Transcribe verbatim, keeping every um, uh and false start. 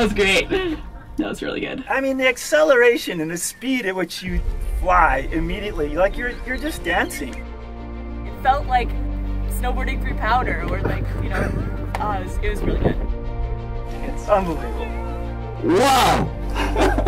was great. That was really good. I mean, the acceleration and the speed at which you fly immediately, like you're you're just dancing. It felt like snowboarding through powder, or like, you know, uh, it, was, it was really good. It's unbelievable. Wow!